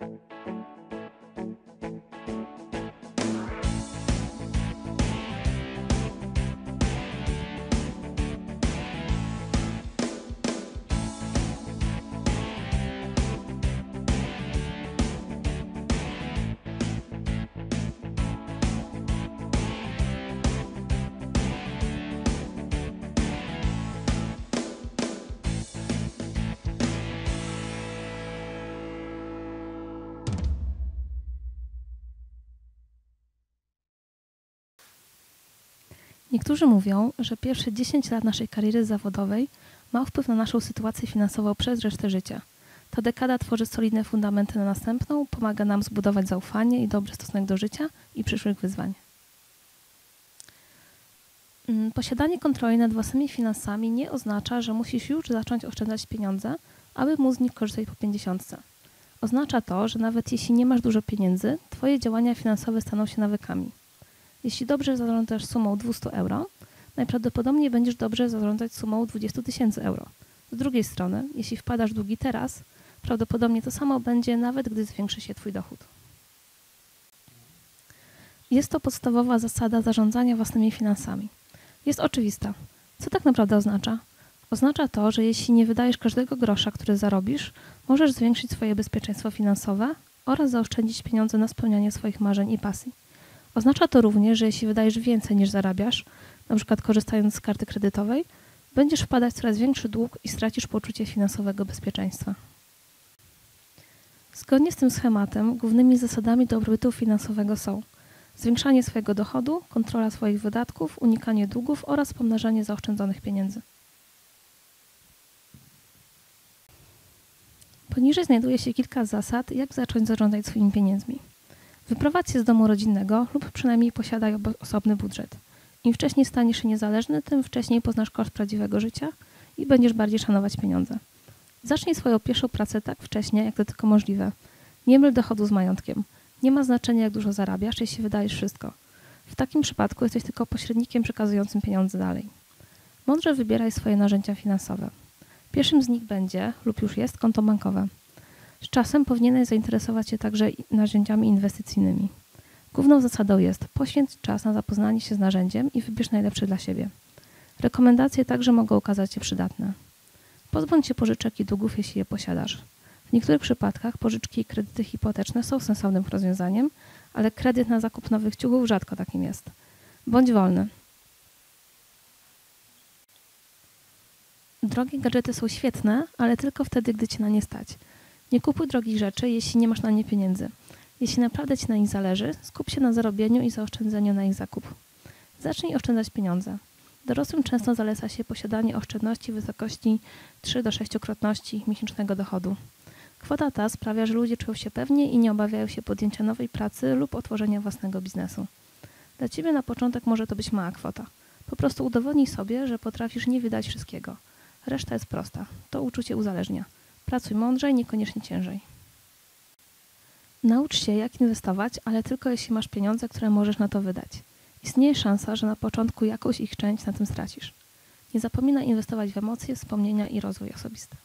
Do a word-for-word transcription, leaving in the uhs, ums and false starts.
Niektórzy mówią, że pierwsze dziesięć lat naszej kariery zawodowej ma wpływ na naszą sytuację finansową przez resztę życia. Ta dekada tworzy solidne fundamenty na następną, pomaga nam zbudować zaufanie i dobry stosunek do życia i przyszłych wyzwań. Posiadanie kontroli nad własnymi finansami nie oznacza, że musisz już zacząć oszczędzać pieniądze, aby móc z nich korzystać po pięćdziesiątce. Oznacza to, że nawet jeśli nie masz dużo pieniędzy, twoje działania finansowe staną się nawykami. Jeśli dobrze zarządzasz sumą dwieście euro, najprawdopodobniej będziesz dobrze zarządzać sumą dwadzieścia tysięcy euro. Z drugiej strony, jeśli wpadasz w długi teraz, prawdopodobnie to samo będzie, nawet gdy zwiększy się twój dochód. Jest to podstawowa zasada zarządzania własnymi finansami. Jest oczywista. Co tak naprawdę oznacza? Oznacza to, że jeśli nie wydajesz każdego grosza, który zarobisz, możesz zwiększyć swoje bezpieczeństwo finansowe oraz zaoszczędzić pieniądze na spełnianie swoich marzeń i pasji. Oznacza to również, że jeśli wydajesz więcej niż zarabiasz, na przykład korzystając z karty kredytowej, będziesz wpadać w coraz większy dług i stracisz poczucie finansowego bezpieczeństwa. Zgodnie z tym schematem głównymi zasadami dobrobytu finansowego są zwiększanie swojego dochodu, kontrola swoich wydatków, unikanie długów oraz pomnażanie zaoszczędzonych pieniędzy. Poniżej znajduje się kilka zasad, jak zacząć zarządzać swoimi pieniędzmi. Wyprowadź się z domu rodzinnego lub przynajmniej posiadaj osobny budżet. Im wcześniej staniesz się niezależny, tym wcześniej poznasz koszt prawdziwego życia i będziesz bardziej szanować pieniądze. Zacznij swoją pierwszą pracę tak wcześnie, jak to tylko możliwe. Nie myl dochodu z majątkiem. Nie ma znaczenia, jak dużo zarabiasz, jeśli wydajesz wszystko. W takim przypadku jesteś tylko pośrednikiem przekazującym pieniądze dalej. Mądrze wybieraj swoje narzędzia finansowe. Pierwszym z nich będzie, lub już jest, konto bankowe. Z czasem powinieneś zainteresować się także narzędziami inwestycyjnymi. Główną zasadą jest poświęć czas na zapoznanie się z narzędziem i wybierz najlepsze dla siebie. Rekomendacje także mogą okazać się przydatne. Pozbądź się pożyczek i długów, jeśli je posiadasz. W niektórych przypadkach pożyczki i kredyty hipoteczne są sensownym rozwiązaniem, ale kredyt na zakup nowych ciuchów rzadko takim jest. Bądź wolny. Drogie gadżety są świetne, ale tylko wtedy, gdy cię na nie stać. Nie kupuj drogich rzeczy, jeśli nie masz na nie pieniędzy. Jeśli naprawdę ci na nich zależy, skup się na zarobieniu i zaoszczędzeniu na ich zakup. Zacznij oszczędzać pieniądze. Dorosłym często zaleca się posiadanie oszczędności w wysokości trzy do sześciokrotności miesięcznego dochodu. Kwota ta sprawia, że ludzie czują się pewnie i nie obawiają się podjęcia nowej pracy lub otworzenia własnego biznesu. Dla ciebie na początek może to być mała kwota. Po prostu udowodnij sobie, że potrafisz nie wydać wszystkiego. Reszta jest prosta. To uczucie uzależnia. Pracuj mądrzej, niekoniecznie ciężej. Naucz się, jak inwestować, ale tylko jeśli masz pieniądze, które możesz na to wydać. Istnieje szansa, że na początku jakąś ich część na tym stracisz. Nie zapominaj inwestować w emocje, wspomnienia i rozwój osobisty.